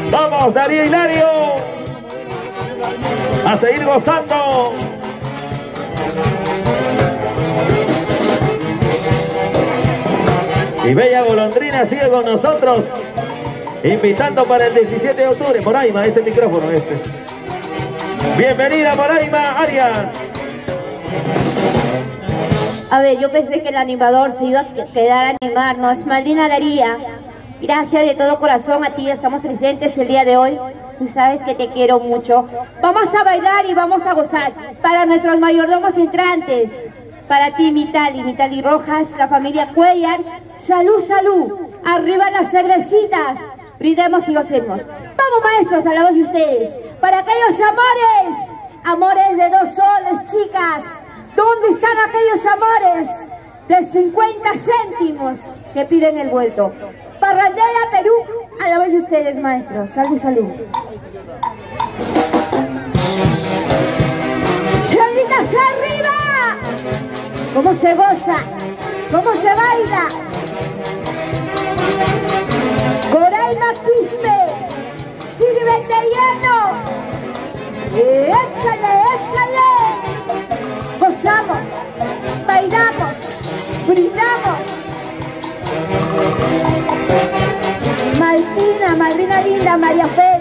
Vamos, Darío Hilario. A seguir gozando. Y Bella Golondrina sigue con nosotros, invitando para el 17 de octubre. Moraima, este micrófono, este. Bienvenida, Moraima, Arias. A ver, yo pensé que el animador se iba a quedar a animarnos. Maldina Daría, gracias de todo corazón a ti, estamos presentes el día de hoy. Tú sabes que te quiero mucho. Vamos a bailar y vamos a gozar. Para nuestros mayordomos entrantes, para ti, Mitali Rojas, la familia Cuellar. Salud, salud. Arriba las cervecitas. Brindemos y gocemos. Vamos, maestros, a la voz de ustedes. Para aquellos amores, amores de 2 soles, chicas. ¿Dónde están aquellos amores de 50 céntimos que piden el vuelto? Parrandera, Perú, a la voz de ustedes, maestros. Salud, salud. ¡Cholitas arriba! ¿Cómo se goza? ¿Cómo se baila? Coraima Quispe, sírvete lleno. ¡Échale, échale! Gozamos, bailamos, brindamos. Malvina linda, María Fe.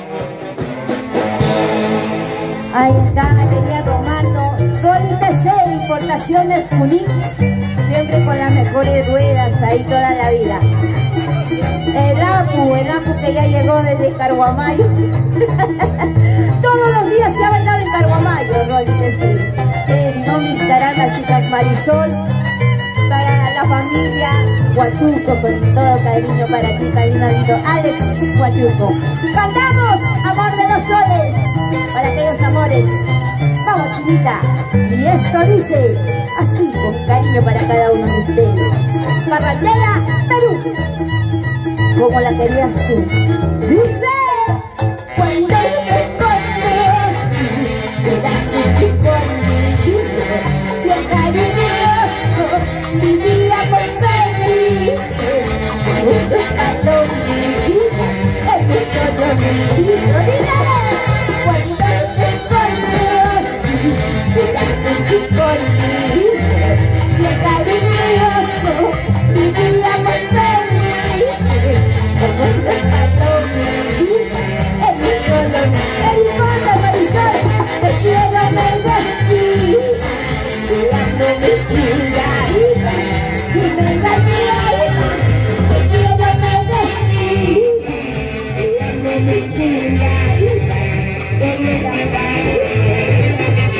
Ahí está, querida Romano. Roli TC, Importaciones Junín. Siempre con las mejores ruedas ahí toda la vida. El Apu que ya llegó desde Carguamayo. Todos los días se ha bailado en Carguamayo, Roli TC. No me estarán las chicas Marisol. Para la familia Huatuco, con todo cariño para ti, Carolina Lindo, Alex Huatuco. Cantamos Amor de 2 soles para aquellos amores. Vamos, chinita. Y esto dice así, con cariño para cada uno de ustedes. Parrandera, Perú, como la querías tú. Dice, cuando te conocí, eras un chico bien cariñoso, vivíamos felices, juntos a lo vividas, en un solo nido. Cuando te conocí, eras un chico libre, bien cariñoso, vivíamos felices, juntos a lo vividas, en un solo nido. El limón de Marisol, te quiero me decía, cuidando mi vida, y me engañé, te quiero me decía, cuidando mi vida, que me engañé.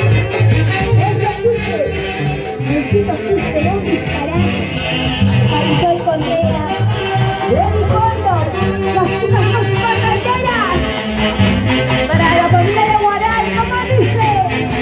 Necesito que ¿dónde estarás? Marisol Contreras, Lenny Cóndor, las chicas más parranderas, para la familia de Guaral, ¿cómo dice?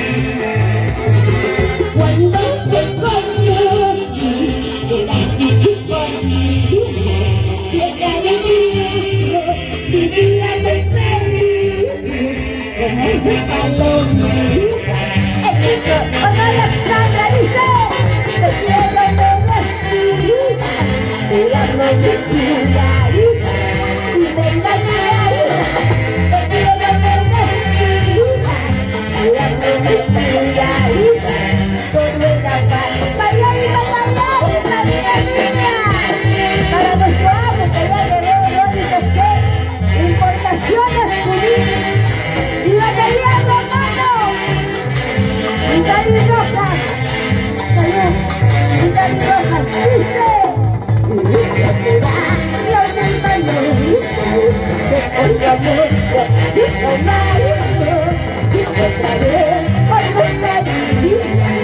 Cuando te conocí, eras un chico bien cariñoso, vivíamos felices, como un palomino. ¡Hola, Alexandra! Dice, te quiero decir, cuidando mi vida, y me engañé, te quiero decir, cuidando mi vida, todo en la paz. ¡Bailarina, bailarina, niña! Para nuestro amo que ya llegó, Roli TC, Importaciones Junín, y batería Romano. Mitali Rojas, salud, Mitali Rojas, dice, y esto será lo del mayor, de otro amor, de otro marido, y otra vez, otro cariño,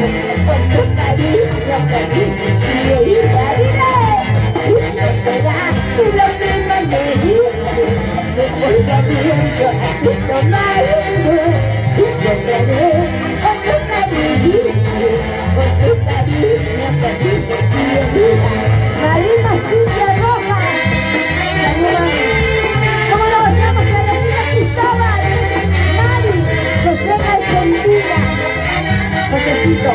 y ella diré, y esto será lo del mayor, de otro amor, de otro marido, y otra vez, otro cariño, Marina Cintia Rojas, ¿cómo lo gozamos a la niña Cristóbal? Mari, José Argentina, Josecito.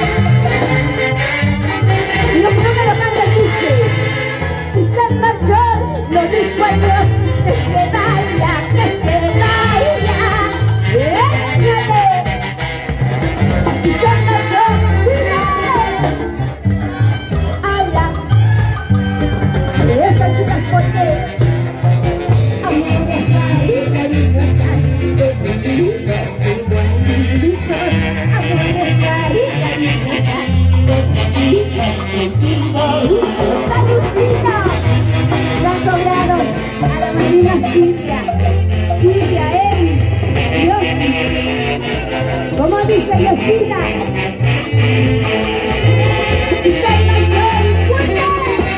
Y lo que no me lo canta dice, si San Mayor lo dijo a Dios, que se baila. China. Y soy mayor, fuerte.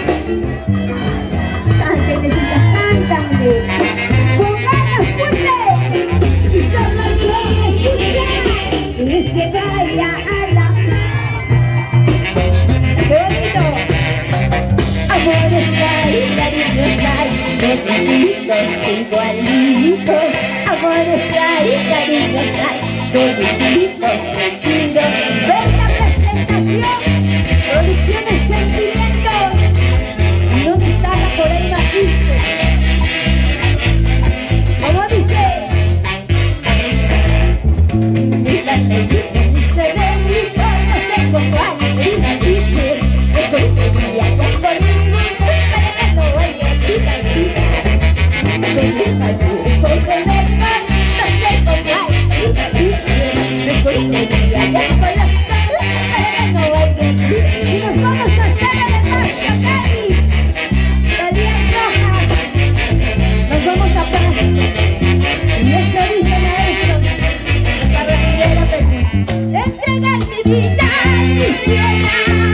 Cántenle, chicas, cántame. Con ganas, fuerte. Y soy mayor, escucha. Y se vaya a la... Bonito. Amores hay, cariños hay, bonitos, igualitos. Amores hay, cariños hay, bonitos, sentidos. Ven la presentación, Producciones Sentimientos. ¿Y dónde está la Moraima Quispe? ¿Cómo dice? Mira, me dice de mi cuerpo, no sé cómo hay, mira, dice, que conseguía con conmigo, para que no vaya a tirar, me gusta mucho comerme, no sé cómo hay, mira, dice, me conseguía ya con las caras, para que no vaya a tirar, y nos vamos a hacer además, Cacari, Daniel Rojas, nos vamos a Paz, y eso dicen a estos, para Rivera Peña, entregar mi vida, quisiera,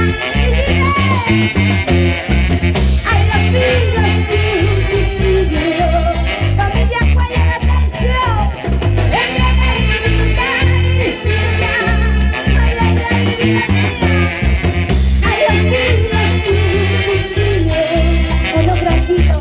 a los niños y un cuchillo, familia cuelga la canción, entregar mi vida, quisiera, a los niños y un cuchillo, con los bracitos.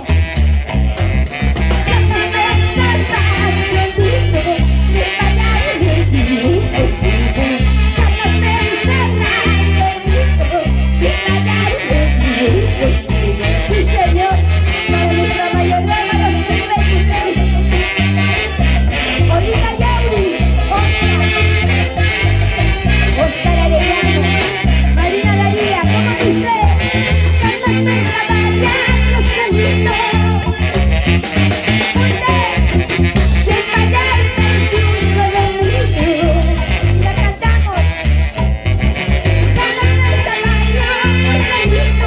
Sí, señor, para nuestra mayoría de los silvestres. Olivia Yauri, Oscar Arellano, Marina Daría, ¿cómo dice? Carlos Mesa, Mariano Solito. Sin fallar, incluso de niño, la cantamos. Carlos Mesa, Mariano Solito.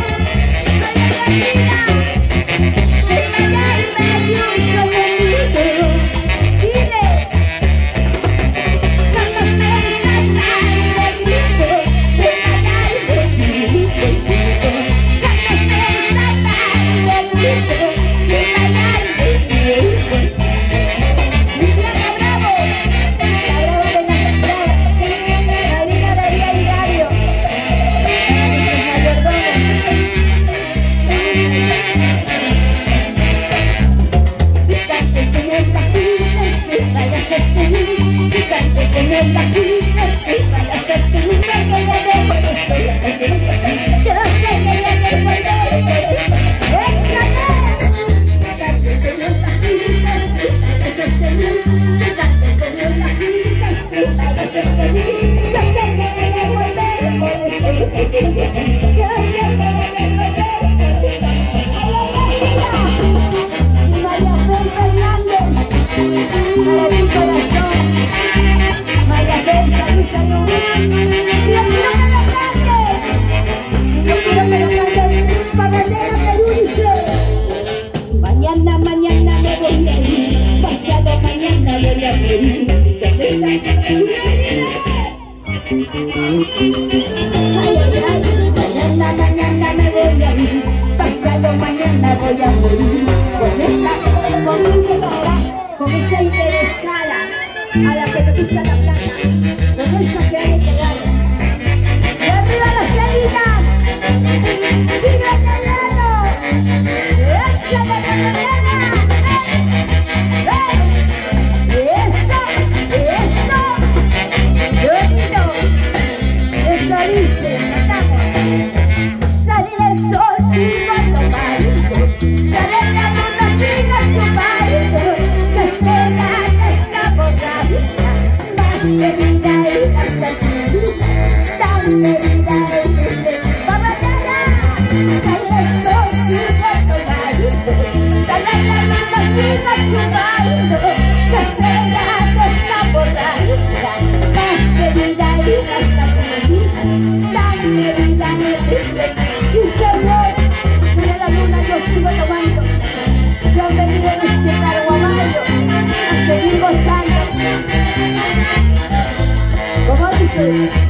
Mañana me voy a ir, pasado mañana voy a morir. Mañana me voy a ir, pasado mañana voy a morir. Con esa interesada, a la que le gusta la plata, con esa que hay que dar. ¡Y arriba las caritas! ¡Sigue callado! ¡Échale la mañana! ¡Eso! ¡Eso! ¡Bonito! Eso dice, cantamos. Salir el sol, sigo a tu marido. Sale la luna, sigo a tu marido. Que se gana esa borrachera. Más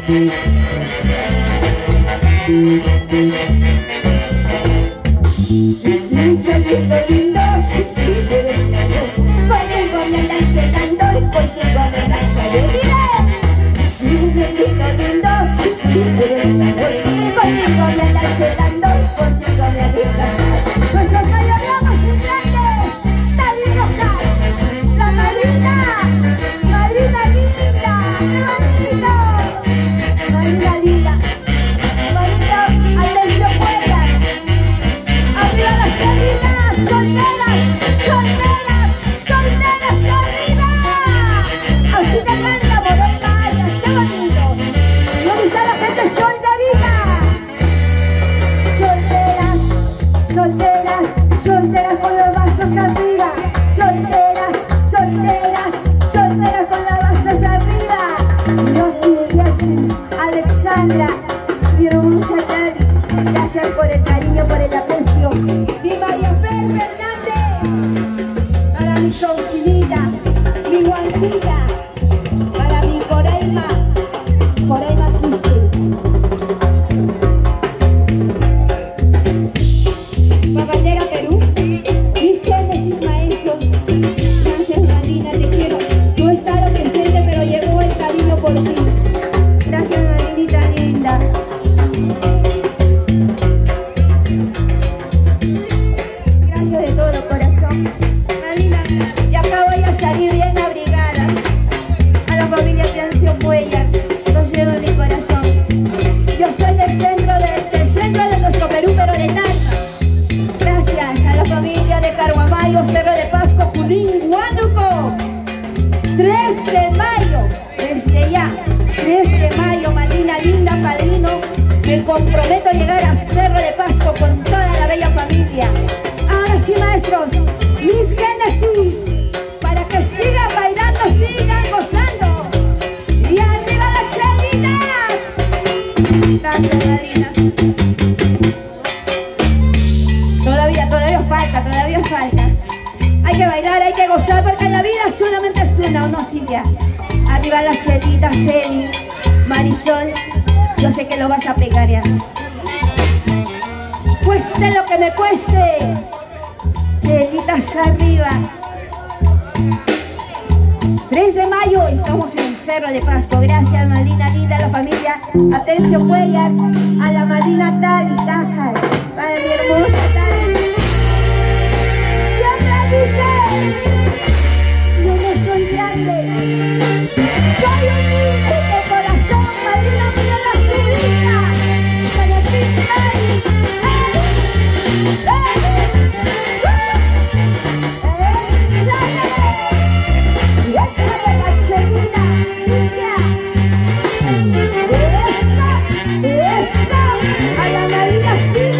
Mi hermosa Tari, gracias por el cariño, por el aprecio. Mi María Fernández, para mi Sonquilita, mi Guantilla, para mi Coraima, Coraima Cristi. Papandera Perú, mis Génesis maestros, gracias Marina, te quiero. No estaba presente, pero llegó el cariño por ti. Gracias, Marinita linda. Gracias de todo corazón. Marina, y acá voy a salir bien abrigada. A la familia Tencio Cuellar, los llevo en mi corazón. Yo soy del centro de nuestro Perú, pero de Talca. Gracias a la familia de Carguamayo, Cerro de Pasco, Junín, Huánuco. 3 de mayo, desde ya. 3 de mayo, Marina linda, padrino, me comprometo a llegar a Cerro de Pasco con toda la bella familia. Ahora sí, maestros, mis Génesis, para que sigan bailando, sigan gozando. Y arriba las chelitas. Gracias, Marina. Todavía falta. Hay que bailar, hay que gozar, porque la vida solamente es una, ¿o no, Silvia? Arriba las chelitas, Celi, Marisol, yo sé que lo vas a pegar ya. Cueste lo que me cueste, chelitas arriba. 3 de mayo y estamos en Cerro de Pasco. Gracias, Marina linda, a la familia Atencio Cuellar, a la Marina Tali Tajas, para mi hermosa Tali. Siempre dice, yo no soy grande. Soy humilde de corazón, Marina, mira la figurita. Para ti, Mari. Y esta de la chelita, Cintia. Esta, a la Marina, Cintia.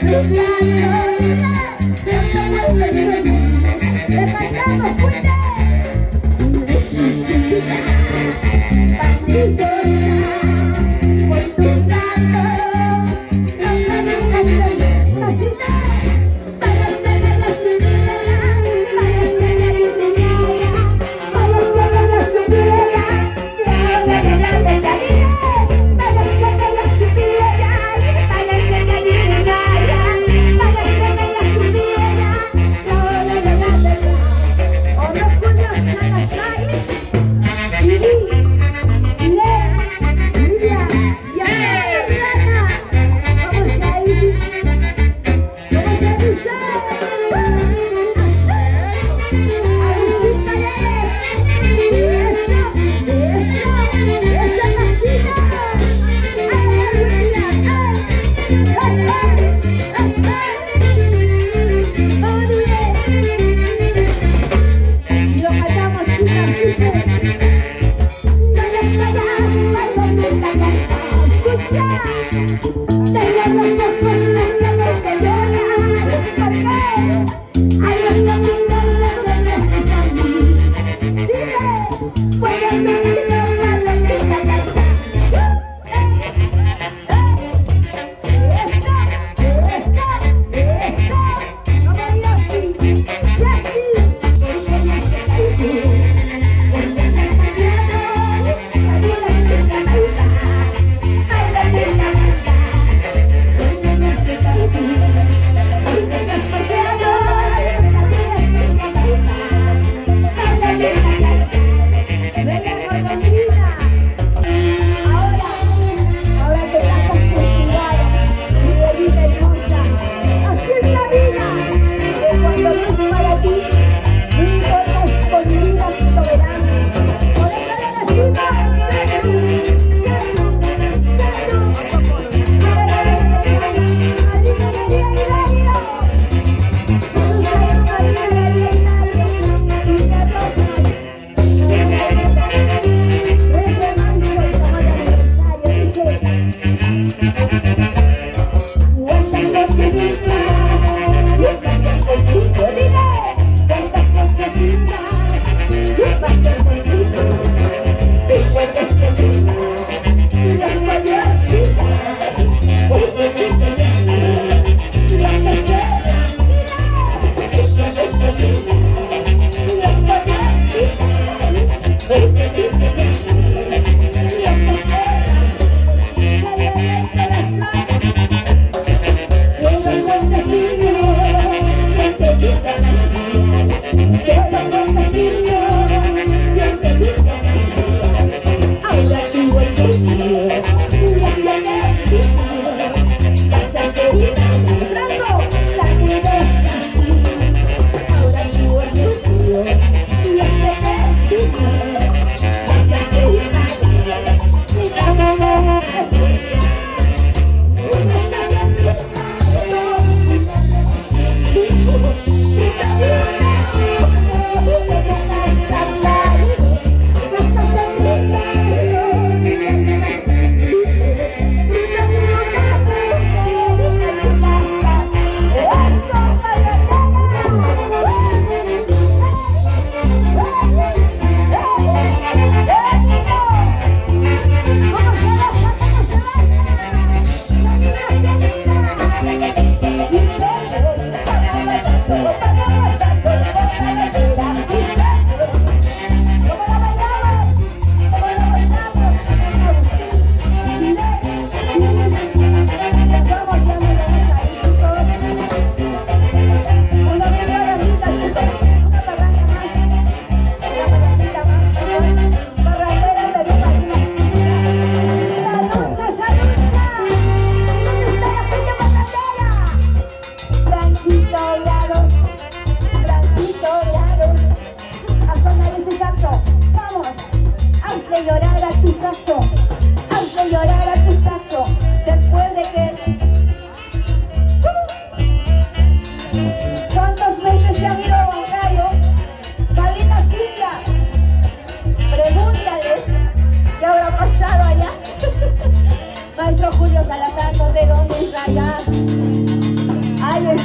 Julio Salazar, no sé dónde está allá.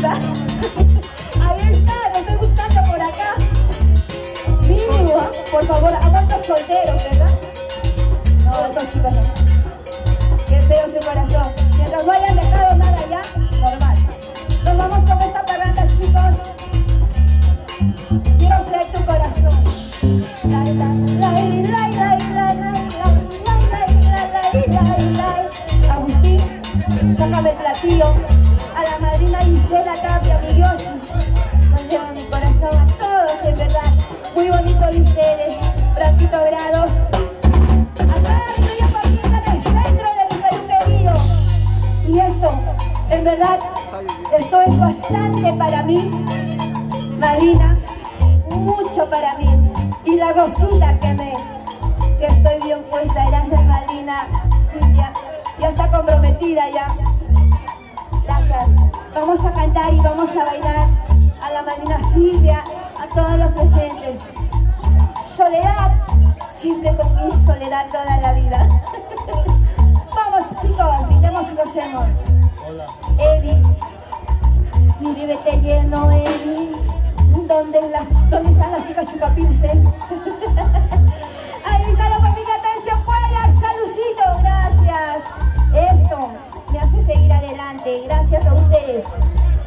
está. Ahí está, lo estoy buscando por acá. Mínimo, por favor, aguantos solteros, ¿verdad? No, estos chicos no. Qué feo su corazón. Mientras no hayan dejado nada ya, normal. Nos vamos con esta parranda, chicos. Quiero ser tu corazón. Agustín, sácame el platillo. A la madrina Gisela Tapia, mi Dios. Nos lleva mi corazón a todos, en verdad. Muy bonito de ustedes, Franquito Grados. A toda mi bella familia del centro de mi Perú querido. Y esto, en verdad, esto es bastante para mí, madrina, mucho para mí. Y la Rosita que estoy bien puesta, gracias madrina Silvia, ya está comprometida ya. Gracias. Vamos a cantar y vamos a bailar a la madrina Silvia, a todos los presentes. Soledad, siempre con mi soledad toda la vida. Vamos chicos, brindemos y gocemos. Eddie, sírvete lleno, Eddie. ¿Dónde están las chicas chupapilse? Ahí está la familia Atención Puebla, saludcito, gracias. Esto me hace seguir adelante, gracias a ustedes.